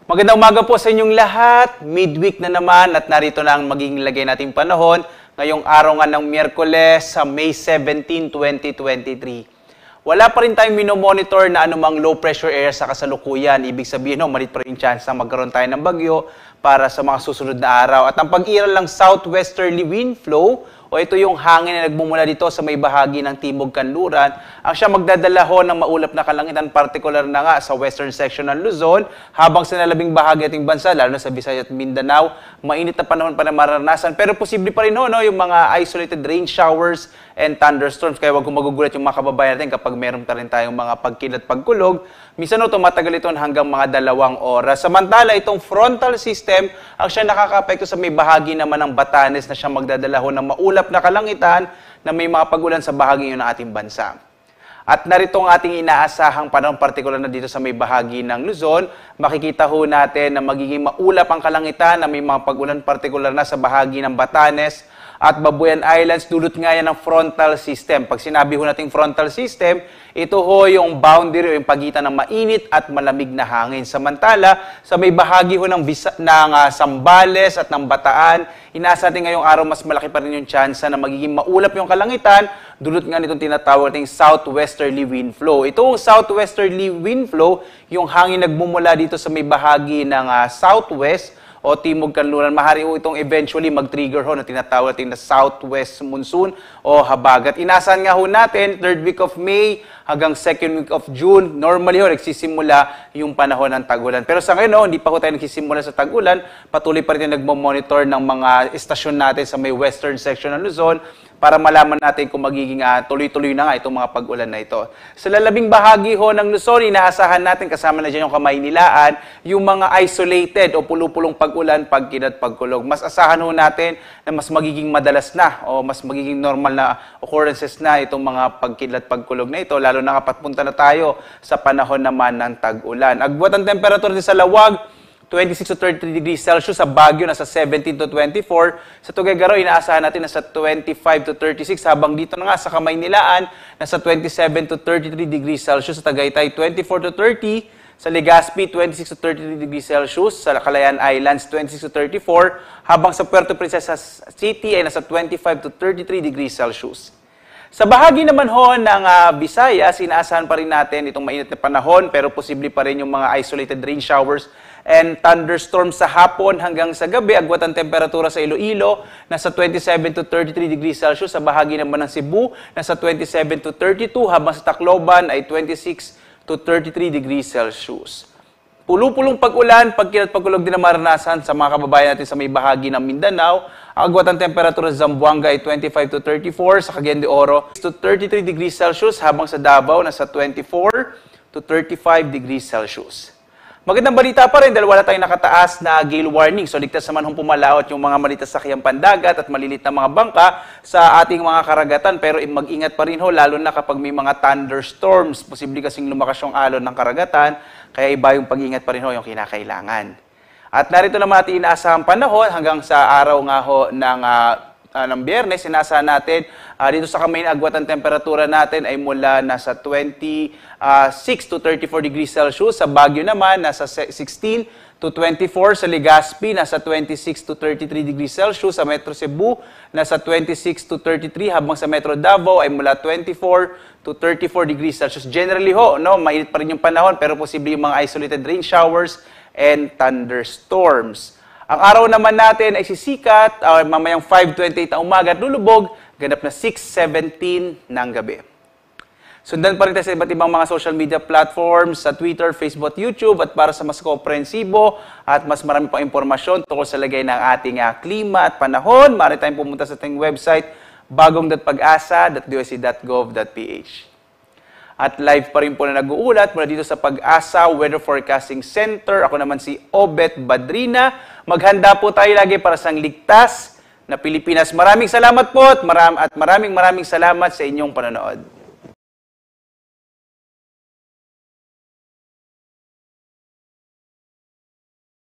Magandang umaga po sa inyong lahat. Midweek na naman at narito na ang magiging lagay nating panahon ngayong araw nga ng Miyerkules sa May 17, 2023. Wala pa rin tayong minomonitor na anumang low pressure area sa kasalukuyan. Ibig sabihin, malit pa rin chance na magkaroon tayo ng bagyo para sa mga susunod na araw. At ang pag-iral ng southwesterly wind flow, o ito yung hangin na nagmumula dito sa may bahagi ng Timog Kanluran, ang siya magdadala ho ng maulap na kalangitan, particular na nga sa western section ng Luzon, habang sa nalabing bahagi ating bansa, lalo na sa Visayas at Mindanao, mainit na panahon pa na maranasan. Pero posible pa rin ho, yung mga isolated rain showers and thunderstorms. Kaya wag kong magugulat yung mga kababayan natin kapag meron pa rin tayong mga pagkilat pagkulog. Minsan tumatagal ito hanggang mga 2 oras. Samantala, itong frontal system, ang siya nakaka-apekto sa may bahagi naman ng Batanes na siya magdadala ho ng maulap na kalangitan na may mga pag-ulan sa bahagi yun ng ating bansa. At narito ang ating inaasahang panahon, partikular na dito sa may bahagi ng Luzon. Makikita ho natin na magiging maulap ang kalangitan na may mga pag-ulan, partikular na sa bahagi ng Batanes at Babuyan Islands, dulot nga yan ng frontal system. Pag sinabi ho natin frontal system, ito ho yung boundary o yung pagitan ng mainit at malamig na hangin. Samantala, sa may bahagi ho ng Zambales at ng Bataan, inaasa natin ngayong araw mas malaki pa rin yung chance na magiging maulap yung kalangitan, dulot nga nitong tinatawag nating southwesterly wind flow. Itong southwesterly wind flow, yung hangin nagmumula dito sa may bahagi ng southwest o Timog Kanluran, mahari itong eventually mag-trigger ho na tinatawag natin na southwest monsoon o habagat. Inasahan nga ho natin, 3rd week of May hanggang 2nd week of June, normally ho, nagsisimula yung panahon ng tag-ulan. Pero sa ngayon, hindi pa ho tayo nagsisimula sa tag-ulan, patuloy pa rin nagmo-monitor ng mga estasyon natin sa may western section ng Luzon para malaman natin kung magiging tuloy-tuloy na nga itong mga pag-ulan na ito. Sa lalabing bahagi ho ng Luzon, inaasahan natin, kasama na dyan yung Kamaynilaan, yung mga isolated o pulupulong pag-ulan, pagkilat, pagkulog. Mas asahan ho natin na mas magiging madalas na o mas magiging normal na occurrences na itong mga pagkilat, pagkulog na ito, lalo na kapag punta na tayo sa panahon naman ng tag-ulan. Agbuat ang temperature din sa Lawag, 26 to 33 degrees Celsius. Sa Baguio, nasa 17 to 24. Sa Tuguegarao, inaasahan natin nasa 25 to 36. Habang dito na nga sa Kamaynilaan, nasa 27 to 33 degrees Celsius. Sa Tagaytay, 24 to 30. Sa Legazpi, 26 to 33 degrees Celsius. Sa Calayan Islands, 26 to 34. Habang sa Puerto Princesa City ay nasa 25 to 33 degrees Celsius. Sa bahagi naman ho ng Visayas, inaasahan pa rin natin itong mainit na panahon, pero posible pa rin yung mga isolated rain showers and thunderstorms sa hapon hanggang sa gabi. Agwat ang temperatura sa Iloilo, nasa 27 to 33 degrees Celsius. Sa bahagi naman ng Cebu, nasa 27 to 32. Habang sa Tacloban ay 26 to 33 degrees Celsius. Pulupulong pag-ulan, pagkilat, pagkulog din na maranasan sa mga kababayan natin sa may bahagi ng Mindanao. Ang agwat ang temperatura sa Zamboanga ay 25 to 34. Sa Cagayan de Oro, to 33 degrees Celsius. Habang sa Davao, nasa 24 to 35 degrees Celsius. Magandang balita pa rin dahil wala tayong nakataas na gale warning. So ligtas naman hong pumalaot yung mga maliit na sakyang pandagat at malilit na mga bangka sa ating mga karagatan. Pero mag-ingat pa rin ho, lalo na kapag may mga thunderstorms. Posible kasing lumakas yung alon ng karagatan, kaya iba yung pag-ingat pa rin ho yung kinakailangan. At narito naman natin inaasahang panahon hanggang sa araw nga ho ng Biyernes. Inaasahan natin dito sa Kamaynilaan, agwat ang temperatura natin ay mula nasa 26 to 34 degrees Celsius. Sa Baguio naman, nasa 16 to 24. Sa Legazpi, nasa 26 to 33 degrees Celsius. Sa Metro Cebu, nasa 26 to 33. Habang sa Metro Davao ay mula 24 to 34 degrees Celsius. Generally ho, mainit pa rin yung panahon, pero posible yung mga isolated rain showers and thunderstorms. Ang araw naman natin ay sisikat, mamayang 5:28 ng umaga at lulubog, ganap na 6:17 ng gabi. Sundan pa rin tayo sa iba't ibang mga social media platforms, sa Twitter, Facebook, YouTube, at para sa mas komprehensibo at mas marami pang impormasyon tungkol sa lagay ng ating klima at panahon, maaari tayong pumunta sa ating website, bagong.pagasa.usc.gov.ph. At live pa rin po na nag-uulat mula dito sa Pag-asa Weather Forecasting Center. Ako naman si Obet Badrina. Maghanda po tayo lagi para sa ligtas na Pilipinas. Maraming salamat po at maraming salamat sa inyong panonood.